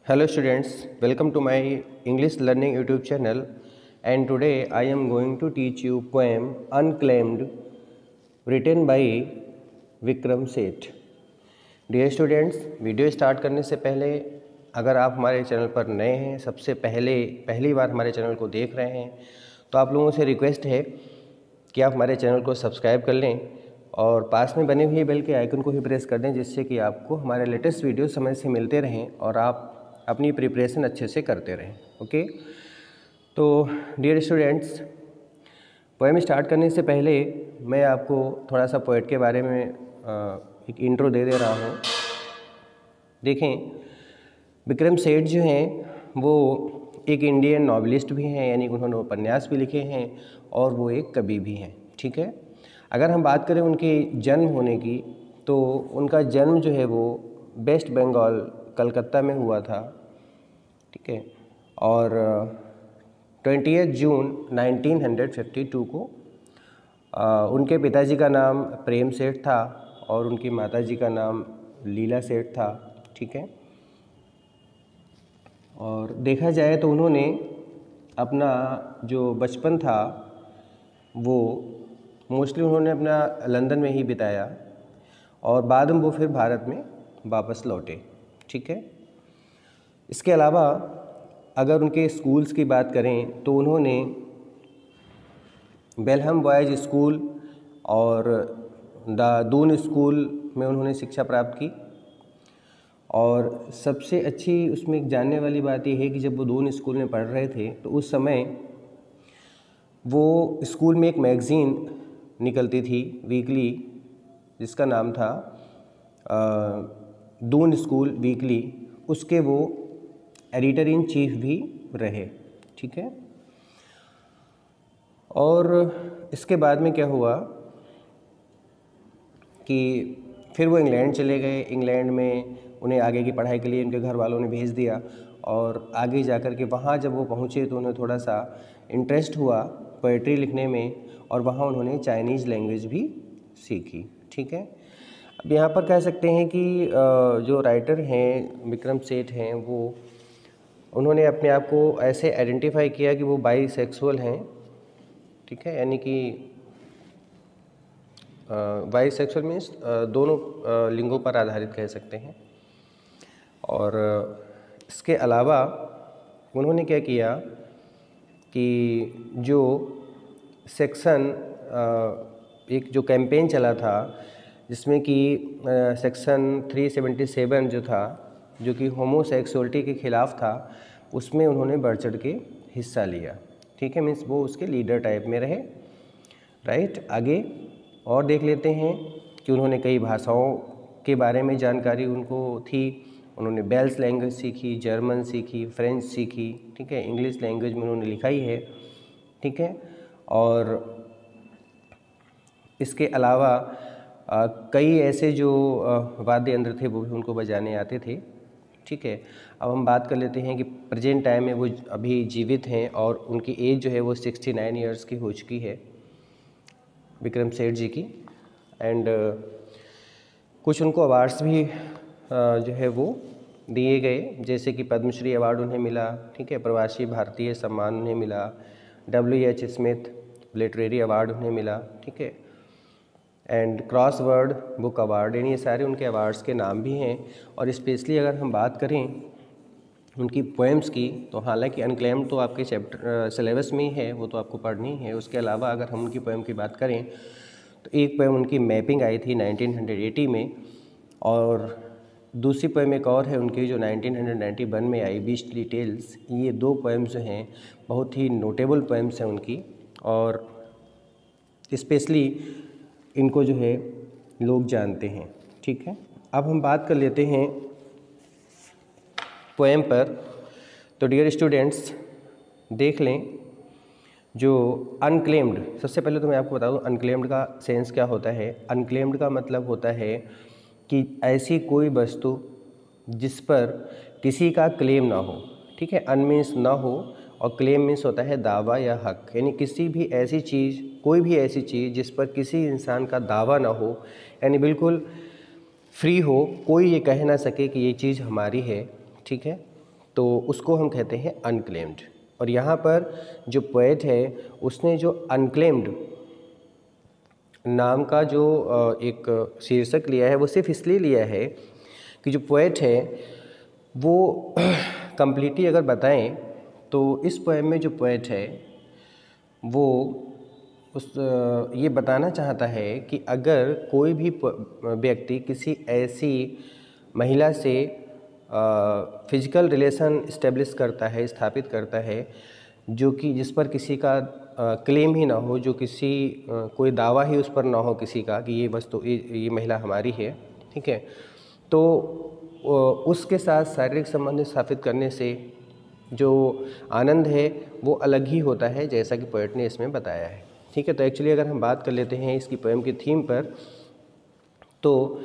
Hello students, welcome to my English learning YouTube channel, and today I am going to teach you poem Unclaimed written by Vikram Seth. Dear students, video start करने से पहले अगर आप हमारे channel पर नए हैं, सबसे पहली बार हमारे चैनल को देख रहे हैं, तो आप लोगों से रिक्वेस्ट है कि आप हमारे चैनल को सब्सक्राइब कर लें और पास में बने हुए बेल के आइकन को भी प्रेस कर दें, जिससे कि आपको हमारे लेटेस्ट वीडियो समय से मिलते रहें और आप अपनी प्रिपरेशन अच्छे से करते रहें। ओके, तो डियर स्टूडेंट्स, पोएम स्टार्ट करने से पहले मैं आपको थोड़ा सा पोएट के बारे में एक इंट्रो दे रहा हूँ। देखें, विक्रम सेठ जो हैं वो एक इंडियन नॉवेलिस्ट भी हैं, यानी उन्होंने उपन्यास भी लिखे हैं और वो एक कवि भी हैं। ठीक है, अगर हम बात करें उनके जन्म होने की, तो उनका जन्म जो है वो वेस्ट बंगाल कलकत्ता में हुआ था। ठीक है, और 20 जून 1952 को उनके पिताजी का नाम प्रेम सेठ था और उनकी माताजी का नाम लीला सेठ था। ठीक है, और देखा जाए तो उन्होंने अपना जो बचपन था वो मोस्टली उन्होंने अपना लंदन में ही बिताया और बाद में वो फिर भारत में वापस लौटे। ठीक है, इसके अलावा अगर उनके स्कूल्स की बात करें तो उन्होंने बेलहम बॉयज़ स्कूल और द दून स्कूल में उन्होंने शिक्षा प्राप्त की। और सबसे अच्छी उसमें एक जानने वाली बात यह है कि जब वो दून स्कूल में पढ़ रहे थे तो उस समय वो स्कूल में एक मैगज़ीन निकलती थी वीकली, जिसका नाम था दून स्कूल वीकली। उसके वो एडिटर इन चीफ भी रहे। ठीक है, और इसके बाद में क्या हुआ कि फिर वो इंग्लैंड चले गए। इंग्लैंड में उन्हें आगे की पढ़ाई के लिए उनके घर वालों ने भेज दिया और आगे जाकर के वहाँ जब वो पहुँचे तो उन्हें थोड़ा सा इंटरेस्ट हुआ पोएट्री लिखने में और वहाँ उन्होंने चाइनीज़ लैंग्वेज भी सीखी। ठीक है, अब यहाँ पर कह सकते हैं कि जो राइटर हैं विक्रम सेठ हैं, वो उन्होंने अपने आप को ऐसे आइडेंटिफाई किया कि वो बाईसेक्सुअल हैं। ठीक है, यानी कि बाईसेक्सुअल मीन्स दोनों लिंगों पर आधारित कह सकते हैं। और इसके अलावा उन्होंने क्या किया कि जो सेक्शन एक जो कैंपेन चला था जिसमें कि सेक्शन 377 जो था, जो कि होमोसेक्सुअलिटी के ख़िलाफ़ था, उसमें उन्होंने बढ़ चढ़ के हिस्सा लिया। ठीक है, मीन्स वो उसके लीडर टाइप में रहे। राइट, आगे और देख लेते हैं कि उन्होंने कई भाषाओं के बारे में जानकारी उनको थी। उन्होंने बेल्स लैंग्वेज सीखी, जर्मन सीखी, फ्रेंच सीखी। ठीक है, इंग्लिश लैंग्वेज में उन्होंने लिखा ही है। ठीक है, और इसके अलावा कई ऐसे जो वाद्य यंत्र थे वो भी उनको बजाने आते थे। ठीक है, अब हम बात कर लेते हैं कि प्रेजेंट टाइम में वो अभी जीवित हैं और उनकी एज जो है वो 69 ईयर्स की हो चुकी है, विक्रम सेठ जी की। एंड कुछ उनको अवार्ड्स भी जो है वो दिए गए, जैसे कि पद्मश्री अवार्ड उन्हें मिला। ठीक है, प्रवासी भारतीय सम्मान उन्हें मिला, WH स्मिथ लिटरेरी अवार्ड उन्हें मिला। ठीक है, एंड क्रॉसवर्ड बुक अवार्ड, यानी ये सारे उनके अवार्ड्स के नाम भी हैं। और स्पेशली अगर हम बात करें उनकी पोएम्स की, तो हालांकि अनक्लेम्ड तो आपके चैप्टर सिलेबस में ही है, वो तो आपको पढ़नी है। उसके अलावा अगर हम उनकी पोएम की बात करें तो एक पोएम उनकी मैपिंग आई थी 1980 में, और दूसरी पोएम एक और है उनकी जो 1991 में आई, बीस्टली टेल्स। ये दो पोएम्स जो हैं बहुत ही नोटेबल पोएम्स हैं उनकी, और स्पेशली इनको जो है लोग जानते हैं। ठीक है, अब हम बात कर लेते हैं पोएम पर। तो डियर स्टूडेंट्स, देख लें जो अनक्लेम्ड, सबसे पहले तो मैं आपको बता दूं अनक्लेम्ड का सेंस क्या होता है। अनक्लेम्ड का मतलब होता है कि ऐसी कोई वस्तु जिस पर किसी का क्लेम ना हो। ठीक है, अन मीन्स ना हो और क्लेम मीन्स होता है दावा या हक, यानी किसी भी ऐसी चीज़, कोई भी ऐसी चीज़ जिस पर किसी इंसान का दावा ना हो, यानी बिल्कुल फ्री हो, कोई ये कह ना सके कि ये चीज़ हमारी है। ठीक है, तो उसको हम कहते हैं अनक्लेम्ड। और यहाँ पर जो पोएट है उसने जो अनक्लेम्ड नाम का जो एक शीर्षक लिया है वो सिर्फ इसलिए लिया है कि जो पोएट है वो कंप्लीटली अगर बताएं तो इस पोएम में जो पोएट है वो उस ये बताना चाहता है कि अगर कोई भी व्यक्ति किसी ऐसी महिला से फिजिकल रिलेशन इस्टेब्लिश करता है, स्थापित करता है, जो कि जिस पर किसी का क्लेम ही ना हो, जो किसी कोई दावा ही उस पर ना हो किसी का कि ये वस्तु ये महिला हमारी है, ठीक है, तो उसके साथ शारीरिक संबंध स्थापित करने से जो आनंद है वो अलग ही होता है, जैसा कि पोएट ने इसमें बताया है। ठीक है, तो एक्चुअली अगर हम बात कर लेते हैं इसकी पोएम की थीम पर, तो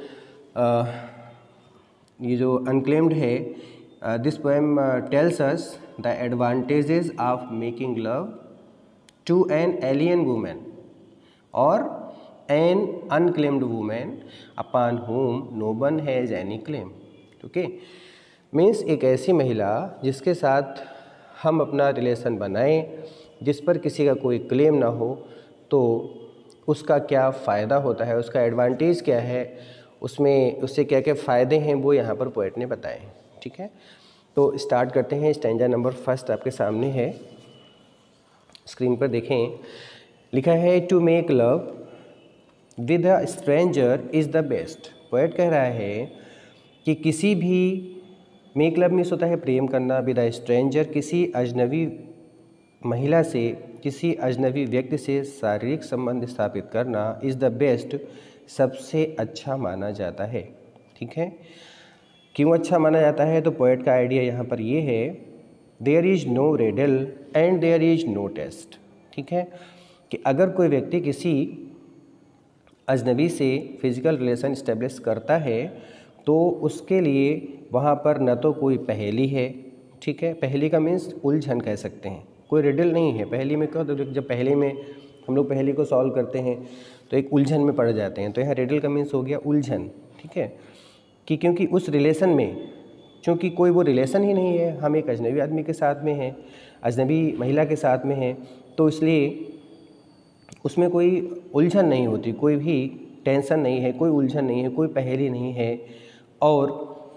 ये जो अनक्लेम्ड है, this poem tells us the advantages of making love to an alien women और an unclaimed women upon whom no one has any claim. Okay, means एक ऐसी महिला जिसके साथ हम अपना रिलेशन बनाएं, जिस पर किसी का कोई क्लेम ना हो, तो उसका क्या फ़ायदा होता है, उसका एडवांटेज क्या है, उसमें उससे क्या क्या फ़ायदे हैं, वो यहाँ पर पोएट ने बताए। ठीक है, तो स्टार्ट करते हैं। स्टैंजा नंबर फर्स्ट आपके सामने है, स्क्रीन पर देखें। लिखा है to make love with a stranger is the best. Poet कह रहा है कि किसी भी मेक लव मीन्स होता है प्रेम करना, विद अ स्ट्रेंजर किसी अजनबी महिला से, किसी अजनबी व्यक्ति से शारीरिक संबंध स्थापित करना इज़ द बेस्ट, सबसे अच्छा माना जाता है। ठीक है, क्यों अच्छा माना जाता है? तो पोएट का आइडिया यहाँ पर ये है, there is no riddle and there is no test. ठीक है, कि अगर कोई व्यक्ति किसी अजनबी से फिजिकल रिलेशन इस्टेब्लिश करता है तो उसके लिए वहाँ पर न तो कोई पहेली है, ठीक है, पहेली का मीन्स उलझन कह सकते हैं, कोई रिडल नहीं है। पहेली में क्या होता है, जब पहेली में हम लोग पहेली को सॉल्व करते हैं तो एक उलझन में पड़ जाते हैं, तो यहाँ रिडल का मीन्स हो गया उलझन। ठीक है, कि क्योंकि उस रिलेशन में चूँकि कोई वो रिलेशन ही नहीं है, हम एक अजनबी आदमी के साथ में हैं, अजनबी महिला के साथ में हैं, तो इसलिए उसमें कोई उलझन नहीं होती, कोई भी टेंशन नहीं है, कोई उलझन नहीं है, कोई पहेली नहीं है, और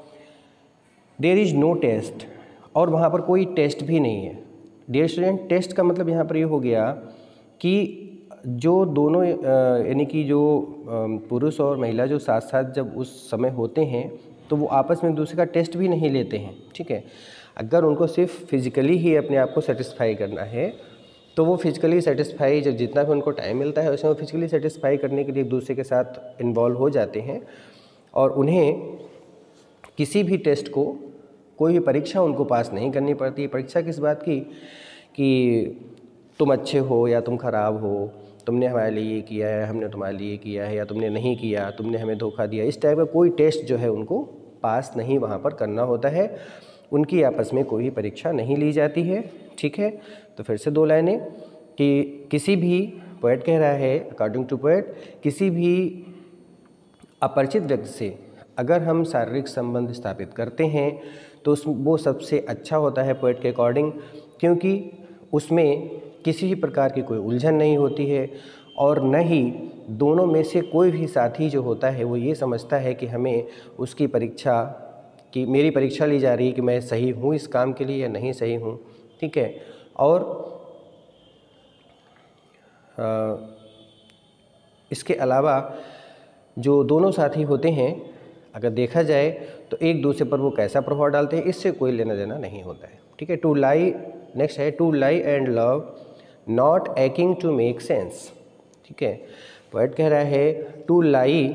देयर इज़ नो टेस्ट, और वहाँ पर कोई टेस्ट भी नहीं है। डियर स्टूडेंट, टेस्ट का मतलब यहाँ पर ये हो गया कि जो दोनों यानी कि जो पुरुष और महिला जो साथ साथ जब उस समय होते हैं तो वो आपस में एक दूसरे का टेस्ट भी नहीं लेते हैं। ठीक है, अगर उनको सिर्फ फिजिकली ही अपने आप को सेटिस्फाई करना है तो वो फिजिकली सेटिस्फाई, जब जितना भी उनको टाइम मिलता है उसमें वो फिजिकली सेटिस्फाई करने के लिए एक दूसरे के साथ इन्वॉल्व हो जाते हैं, और उन्हें किसी भी टेस्ट को, कोई भी परीक्षा उनको पास नहीं करनी पड़ती। परीक्षा किस बात की, कि तुम अच्छे हो या तुम खराब हो, तुमने हमारे लिए ये किया है, हमने तुम्हारे लिए किया है, या तुमने नहीं किया, तुमने हमें धोखा दिया, इस टाइप का कोई टेस्ट जो है उनको पास नहीं वहाँ पर करना होता है। उनकी आपस में कोई परीक्षा नहीं ली जाती है। ठीक है, तो फिर से दो लाइनें कि किसी भी, पोएट कह रहा है अकॉर्डिंग टू पोएट, किसी भी अपरिचित व्यक्ति से अगर हम शारीरिक संबंध स्थापित करते हैं तो वो सबसे अच्छा होता है पोएट के अकॉर्डिंग, क्योंकि उसमें किसी भी प्रकार की कोई उलझन नहीं होती है, और न ही दोनों में से कोई भी साथी जो होता है वो ये समझता है कि हमें उसकी परीक्षा, कि मेरी परीक्षा ली जा रही है कि मैं सही हूँ इस काम के लिए या नहीं सही हूँ। ठीक है, और इसके अलावा जो दोनों साथी होते हैं, अगर देखा जाए तो एक दूसरे पर वो कैसा प्रभाव डालते हैं इससे कोई लेना देना नहीं होता है। ठीक है, टू लाई, नेक्स्ट है to lie and love not acting to make sense. ठीक है, पोएट कह रहा है टू लाई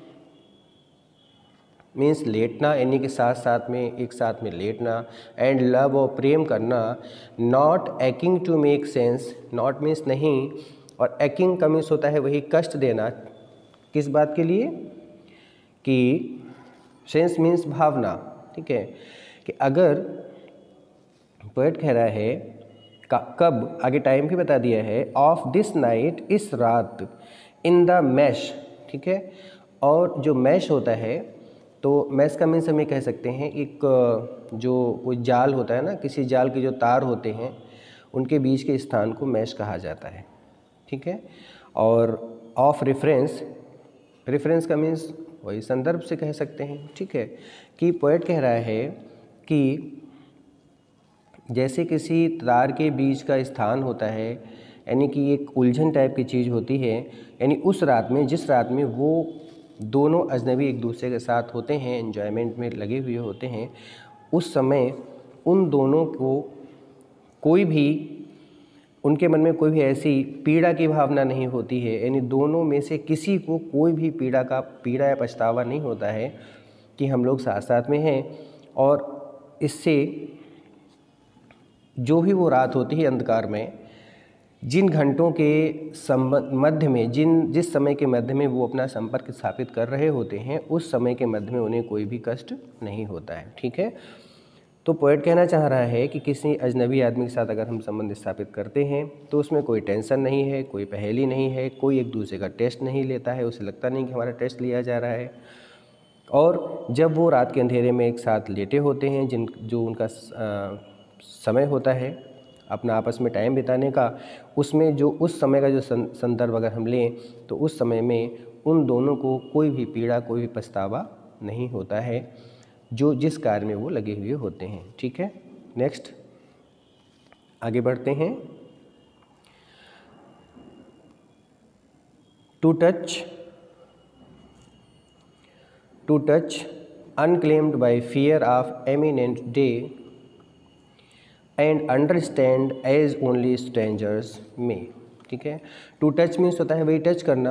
मीन्स लेटना, यानी कि साथ साथ में, एक साथ में लेटना, एंड लव और प्रेम करना, not acting to make sense, not means नहीं, और एक्टिंग का मीन्स होता है वही कष्ट देना, किस बात के लिए, कि सेंस मीन्स भावना। ठीक है, कि अगर पोएट कह रहा है कब, आगे टाइम भी बता दिया है, ऑफ दिस नाइट, इस रात, इन द मैश। ठीक है, और जो मैश होता है तो मैश का मीन्स हम ये कह सकते हैं एक जो कोई जाल होता है ना, किसी जाल के जो तार होते हैं उनके बीच के स्थान को मैश कहा जाता है, ठीक है। और ऑफ रेफरेंस, रेफरेंस का मीन्स वही संदर्भ से कह सकते हैं, ठीक है। कि पोएट कह रहा है कि जैसे किसी तार के बीच का स्थान होता है, यानी कि एक उलझन टाइप की चीज़ होती है, यानी उस रात में, जिस रात में वो दोनों अजनबी एक दूसरे के साथ होते हैं, एन्जॉयमेंट में लगे हुए होते हैं, उस समय उन दोनों को कोई भी, उनके मन में कोई भी ऐसी पीड़ा की भावना नहीं होती है, यानी दोनों में से किसी को कोई भी पीड़ा या पछतावा नहीं होता है कि हम लोग साथ साथ में हैं। और इससे जो भी वो रात होती है अंधकार में, जिन घंटों के मध्य में, जिस समय के मध्य में वो अपना संपर्क स्थापित कर रहे होते हैं, उस समय के मध्य में उन्हें कोई भी कष्ट नहीं होता है, ठीक है। तो पोएट कहना चाह रहा है कि किसी अजनबी आदमी के साथ अगर हम संबंध स्थापित करते हैं तो उसमें कोई टेंशन नहीं है, कोई पहेली नहीं है, कोई एक दूसरे का टेस्ट नहीं लेता है, उसे लगता नहीं कि हमारा टेस्ट लिया जा रहा है। और जब वो रात के अंधेरे में एक साथ लेटे होते हैं, जो उनका समय होता है अपना आपस में टाइम बिताने का, उसमें जो उस समय का जो संदर्भ अगर हम लें तो उस समय में उन दोनों को कोई भी पीड़ा, कोई भी पछतावा नहीं होता है जो जिस कार्य में वो लगे हुए होते हैं, ठीक है। नेक्स्ट आगे बढ़ते हैं। To touch unclaimed by fear of imminent day and understand as only strangers may, ठीक है। टू टच मीन्स होता है वही टच करना,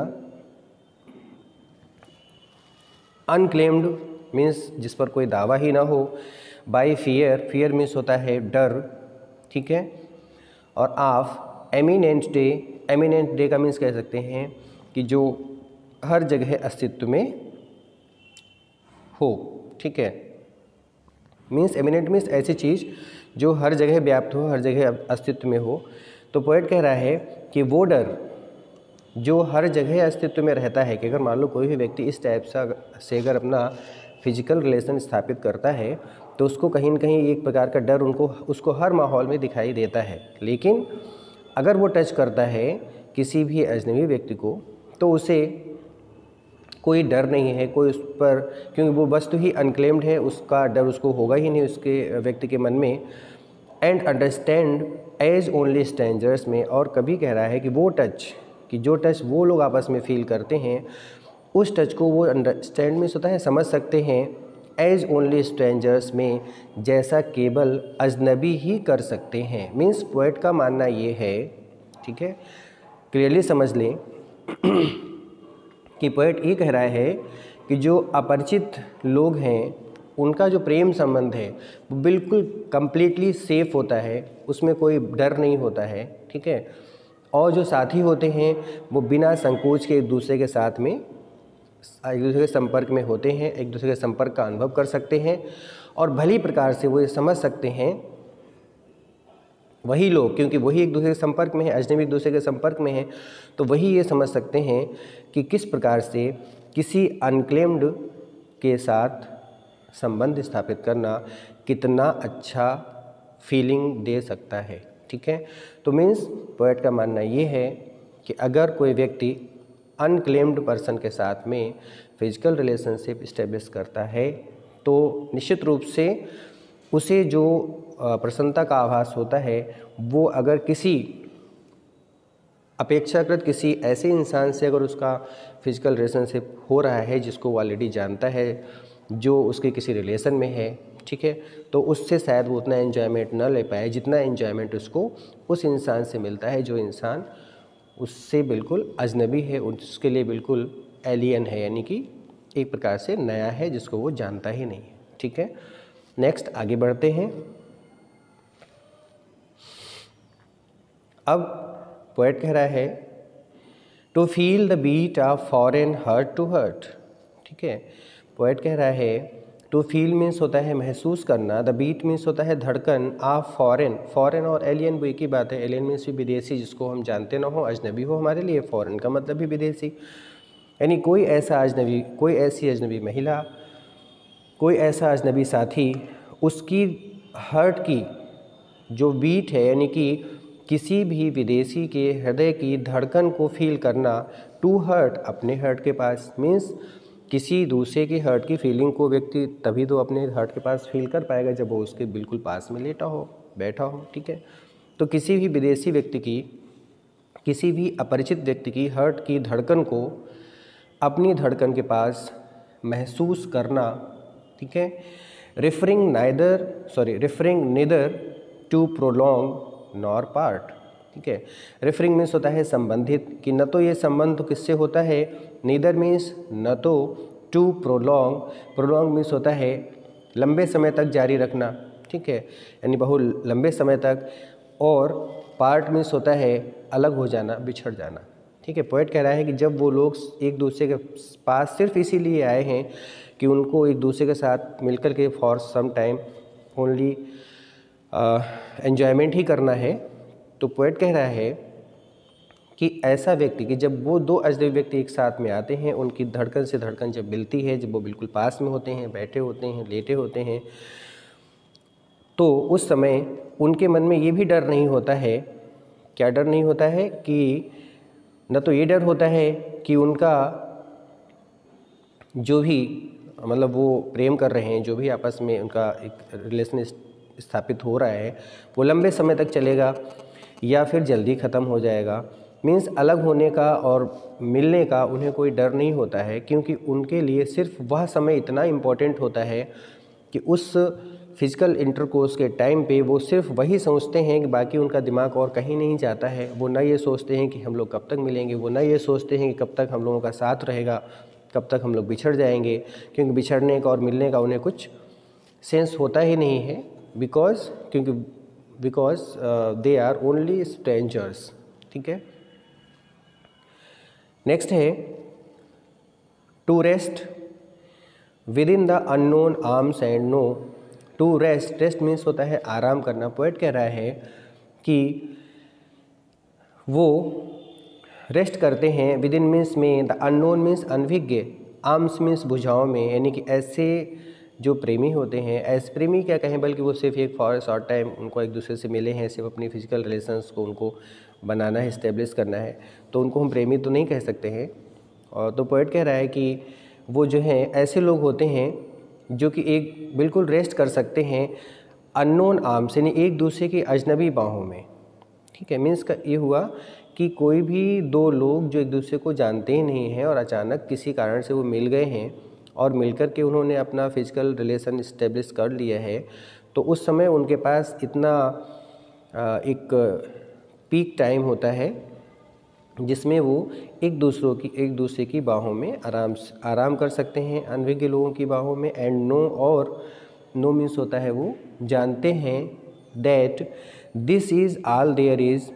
अनक्लेम्ड मीन्स जिस पर कोई दावा ही ना हो, बाय फियर, फियर मीन्स होता है डर, ठीक है। और of eminent day, eminent day का मीन्स कह सकते हैं कि जो हर जगह अस्तित्व में हो, ठीक है। मीन्स एमिनेंट मीन्स ऐसी चीज़ जो हर जगह व्याप्त हो, हर जगह अस्तित्व में हो। तो पोएट कह रहा है कि वो डर जो हर जगह अस्तित्व में रहता है, कि अगर मान लो कोई भी व्यक्ति इस टाइप से अगर अपना फिजिकल रिलेशन स्थापित करता है तो उसको कहीं न कहीं एक प्रकार का डर उसको हर माहौल में दिखाई देता है। लेकिन अगर वो टच करता है किसी भी अजनबी व्यक्ति को तो उसे कोई डर नहीं है, कोई उस पर, क्योंकि वो वस्तु ही अनक्लेम्ड है, उसका डर उसको होगा ही नहीं उसके व्यक्ति के मन में। And understand as only strangers में, और कभी कह रहा है कि वो टच, कि जो टच वो लोग आपस में फील करते हैं, उस टच को वो अंडरस्टैंड में होता है समझ सकते हैं, एज ओनली स्ट्रेंजर्स में, जैसा केवल अजनबी ही कर सकते हैं। मीन्स पोएट का मानना ये है, ठीक है, क्लियरली समझ लें कि पोएट ये कह रहा है कि जो अपरिचित लोग हैं उनका जो प्रेम संबंध है वो बिल्कुल कंप्लीटली सेफ़ होता है, उसमें कोई डर नहीं होता है, ठीक है। और जो साथी होते हैं वो बिना संकोच के एक दूसरे के साथ में, एक दूसरे के संपर्क में होते हैं, एक दूसरे के संपर्क का अनुभव कर सकते हैं, और भली प्रकार से वो ये समझ सकते हैं, वही लोग, क्योंकि वही एक दूसरे के संपर्क में है, अजनबी एक दूसरे के संपर्क में है, तो वही ये समझ सकते हैं कि किस प्रकार से किसी अनक्लेम्ड के साथ संबंध स्थापित करना कितना अच्छा फीलिंग दे सकता है, ठीक है। तो मीन्स पोएट का मानना ये है कि अगर कोई व्यक्ति अनक्लेम्ड पर्सन के साथ में फिजिकल रिलेशनशिप इस्टेब्लिश करता है तो निश्चित रूप से उसे जो प्रसन्नता का आभास होता है वो अगर किसी अपेक्षाकृत किसी ऐसे इंसान से अगर उसका फिजिकल रिलेशनशिप हो रहा है जिसको वो ऑलरेडी जानता है, जो उसके किसी रिलेशन में है, ठीक है, तो उससे शायद वो उतना एन्जॉयमेंट न ले पाए जितना एन्जॉयमेंट उसको उस इंसान से मिलता है जो इंसान उससे बिल्कुल अजनबी है, उसके लिए बिल्कुल एलियन है, यानी कि एक प्रकार से नया है जिसको वो जानता ही नहीं है, ठीक है। नेक्स्ट आगे बढ़ते हैं। अब पोएट कह रहा है to feel the beat of foreign heart to heart, ठीक है। पोएट कह रहा है टू फील मीन्स होता है महसूस करना, द बीट मीन्स होता है धड़कन, ऑफ फॉरेन, फॉरेन और एलियन वो एक ही बात है, एलियन मीन्स भी विदेशी, जिसको हम जानते ना हो, अजनबी हो हमारे लिए, फॉरेन का मतलब भी विदेशी, यानी कोई ऐसा अजनबी, कोई ऐसी अजनबी महिला कोई ऐसा अजनबी साथी उसकी हार्ट की जो बीट है, यानी कि किसी भी विदेशी के हृदय की धड़कन को फील करना, टू हर्ट, अपने हर्ट के पास, मीन्स किसी दूसरे की हर्ट की फीलिंग को व्यक्ति तभी तो अपने हर्ट के पास फील कर पाएगा जब वो उसके बिल्कुल पास में लेटा हो, बैठा हो, ठीक है। तो किसी भी विदेशी व्यक्ति की, किसी भी अपरिचित व्यक्ति की हर्ट की धड़कन को अपनी धड़कन के पास महसूस करना, ठीक है। Referring neither to prolong nor part, ठीक है। रिफरिंग मीन्स होता है संबंधित, कि न तो ये संबंध किससे होता है, नीदर मीन्स न तो, टू प्रोलॉन्ग मीन्स होता है लंबे समय तक जारी रखना, ठीक है, यानी बहुत लंबे समय तक, और पार्ट मीन्स होता है अलग हो जाना, बिछड़ जाना, ठीक है। पोएट कह रहा है कि जब वो लोग एक दूसरे के पास सिर्फ इसीलिए आए हैं कि उनको एक दूसरे के साथ मिलकर के for some time only enjoyment ही करना है, तो पोएट कह रहा है कि ऐसा व्यक्ति, कि जब वो दो अजनबी व्यक्ति एक साथ में आते हैं, उनकी धड़कन से धड़कन जब मिलती है, जब वो बिल्कुल पास में होते हैं, बैठे होते हैं, लेटे होते हैं, तो उस समय उनके मन में ये भी डर नहीं होता है, क्या डर नहीं होता है, कि न तो ये डर होता है कि उनका जो भी, मतलब वो प्रेम कर रहे हैं, जो भी आपस में उनका एक रिलेशन स्थापित हो रहा है, वो लंबे समय तक चलेगा या फिर जल्दी ख़त्म हो जाएगा। मीन्स अलग होने का और मिलने का उन्हें कोई डर नहीं होता है, क्योंकि उनके लिए सिर्फ वह समय इतना इम्पोर्टेंट होता है कि उस फिज़िकल इंटरकोर्स के टाइम पे वो सिर्फ वही सोचते हैं, कि बाकी उनका दिमाग और कहीं नहीं जाता है। वो ना ये सोचते हैं कि हम लोग कब तक मिलेंगे, वो ना ये सोचते हैं कि कब तक हम लोगों का साथ रहेगा, कब तक हम लोग बिछड़ जाएंगे, क्योंकि बिछड़ने का और मिलने का उन्हें कुछ सेंस होता ही नहीं है, because they are only strangers, ठीक है। नेक्स्ट है to rest within the unknown arms and know. To rest means होता है आराम करना। पोएट कह रहा है कि वो रेस्ट करते हैं, विद इन मीन्स में, द अननोन मीन्स अनभिज्ञ, आर्म्स मीन्स भुजाओं में, यानी कि ऐसे जो प्रेमी होते हैं, ऐसे प्रेमी क्या कहें, बल्कि वो सिर्फ एक फॉर शॉर्ट टाइम उनको एक दूसरे से मिले हैं, सिर्फ अपनी फिजिकल रिलेशंस को उनको बनाना है, इस्टेब्लिश करना है, तो उनको हम प्रेमी तो नहीं कह सकते हैं। और तो पोएट कह रहा है कि वो जो हैं ऐसे लोग होते हैं जो कि एक बिल्कुल रेस्ट कर सकते हैं अननोन आर्म्स, यानी एक दूसरे की अजनबी बाहों में, ठीक है। मीन्स का ये हुआ कि कोई भी दो लोग जो एक दूसरे को जानते ही नहीं हैं और अचानक किसी कारण से वो मिल गए हैं और मिलकर के उन्होंने अपना फिजिकल रिलेशन इस्टेब्लिश कर लिया है, तो उस समय उनके पास इतना एक पीक टाइम होता है जिसमें वो एक दूसरे की बाहों में आराम कर सकते हैं, अनभिज्ञ लोगों की बाहों में। एंड नो, और नो मीन्स होता है वो जानते हैं, that this is all there is,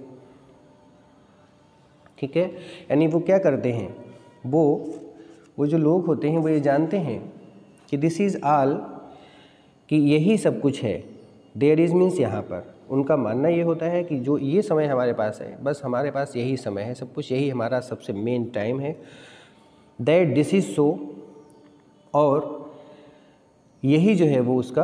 ठीक है। यानी वो क्या करते हैं, वो जो लोग होते हैं वो ये जानते हैं कि दिस इज़ ऑल, कि यही सब कुछ है। देयर इज़ मीन्स यहाँ पर उनका मानना ये होता है कि जो ये समय हमारे पास है, बस हमारे पास यही समय है, सब कुछ यही हमारा सबसे मेन टाइम है। दैट दिस इज़ सो, और यही जो है वो उसका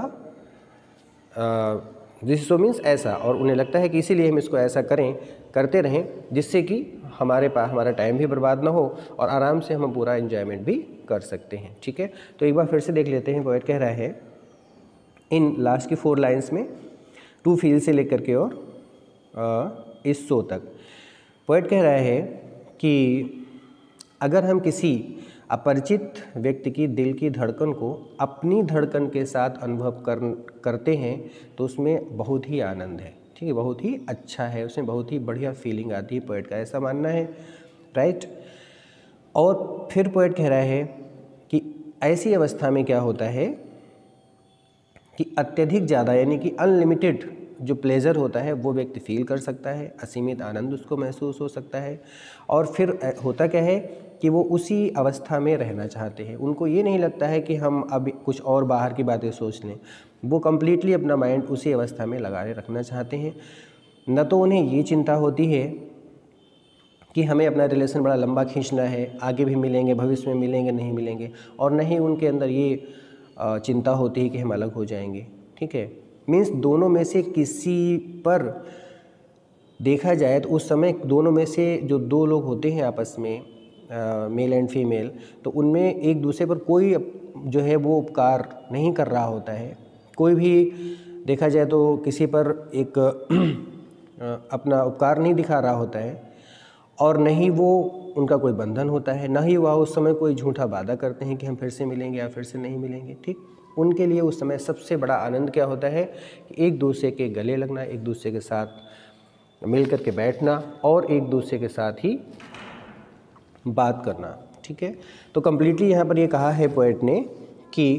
दिस इज सो मीन्स ऐसा, और उन्हें लगता है कि इसीलिए हम इसको ऐसा करते रहें, जिससे कि हमारा टाइम भी बर्बाद ना हो और आराम से हम पूरा एंजॉयमेंट भी कर सकते हैं, ठीक है। तो एक बार फिर से देख लेते हैं। पोएट कह रहा है इन लास्ट की 4 लाइन्स में, टू फील से लेकर के और इस सो तक, पोएट कह रहा है कि अगर हम किसी अपरिचित व्यक्ति की दिल की धड़कन को अपनी धड़कन के साथ अनुभव करते हैं तो उसमें बहुत ही आनंद है, ठीक है, बहुत ही अच्छा है, उसमें बहुत ही बढ़िया फीलिंग आती है, पोएट का ऐसा मानना है, राइट। और फिर पोएट कह रहा है कि ऐसी अवस्था में क्या होता है कि अत्यधिक ज़्यादा, यानी कि अनलिमिटेड जो प्लेजर होता है वो व्यक्ति फील कर सकता है, असीमित आनंद उसको महसूस हो सकता है। और फिर होता क्या है कि वो उसी अवस्था में रहना चाहते हैं, उनको ये नहीं लगता है कि हम अब कुछ और बाहर की बातें सोच लें, वो कम्प्लीटली अपना माइंड उसी अवस्था में लगाए रखना चाहते हैं। न तो उन्हें ये चिंता होती है कि हमें अपना रिलेशन बड़ा लंबा खींचना है, आगे भी मिलेंगे, भविष्य में मिलेंगे, नहीं मिलेंगे, और न ही उनके अंदर ये चिंता होती है कि हम अलग हो जाएंगे। ठीक है, मीन्स दोनों में से किसी पर देखा जाए तो उस समय दोनों में से जो दो लोग होते हैं आपस में, मेल एंड फीमेल, तो उनमें एक दूसरे पर कोई जो है वो उपकार नहीं कर रहा होता है। कोई भी देखा जाए तो किसी पर एक अपना उपकार नहीं दिखा रहा होता है, और न ही वो उनका कोई बंधन होता है, न ही वह उस समय कोई झूठा वादा करते हैं कि हम फिर से मिलेंगे या फिर से नहीं मिलेंगे। ठीक, उनके लिए उस समय सबसे बड़ा आनंद क्या होता है कि एक दूसरे के गले लगना, एक दूसरे के साथ मिल कर के बैठना और एक दूसरे के साथ ही बात करना। ठीक है, तो कम्प्लीटली यहाँ पर ये कहा है पोएट ने कि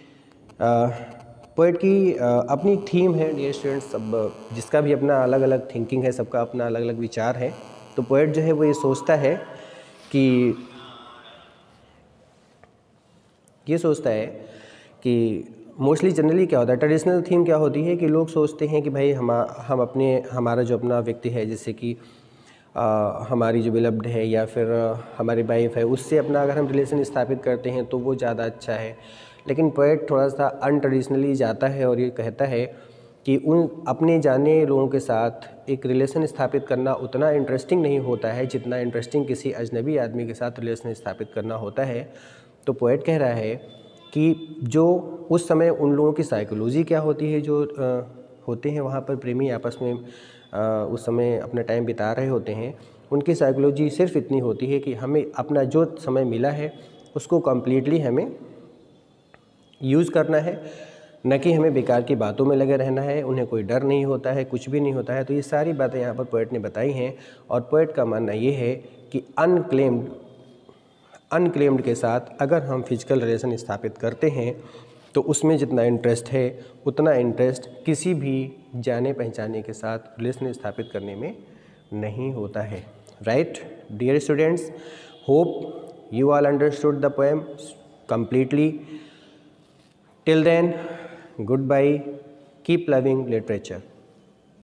पोएट की अपनी थीम है डियर स्टूडेंट्स। सब जिसका भी अपना अलग अलग थिंकिंग है, सबका अपना अलग अलग विचार है। तो पोएट जो है वो ये सोचता है कि मोस्टली जनरली क्या होता है, ट्रेडिशनल थीम क्या होती है कि लोग सोचते हैं कि भाई हमारा जो अपना व्यक्ति है, जैसे कि हमारी जो बिलव्ड है या फिर हमारी वाइफ है, उससे अपना अगर हम रिलेशन स्थापित करते हैं तो वो ज़्यादा अच्छा है। लेकिन पोएट थोड़ा सा अनट्रेडिशनली जाता है और ये कहता है कि उन अपने जाने लोगों के साथ एक रिलेशन स्थापित करना उतना इंटरेस्टिंग नहीं होता है जितना इंटरेस्टिंग किसी अजनबी आदमी के साथ रिलेशन स्थापित करना होता है। तो पोएट कह रहा है कि जो उस समय उन लोगों की साइकोलॉजी क्या होती है, जो होते हैं वहाँ पर प्रेमी आपस में उस समय अपना टाइम बिता रहे होते हैं, उनकी साइकोलॉजी सिर्फ इतनी होती है कि हमें अपना जो समय मिला है उसको कम्प्लीटली हमें यूज़ करना है, न कि हमें बेकार की बातों में लगे रहना है। उन्हें कोई डर नहीं होता है, कुछ भी नहीं होता है। तो ये सारी बातें यहाँ पर पोएट ने बताई हैं, और पोएट का मानना ये है कि अनक्लेम्ड के साथ अगर हम फिजिकल रिलेशन स्थापित करते हैं तो उसमें जितना इंटरेस्ट है उतना इंटरेस्ट किसी भी जाने पहचाने के साथ रिलेशन स्थापित करने में नहीं होता है। Right dear students, hope you all understood the poem completely. Till then, goodbye. Keep loving literature.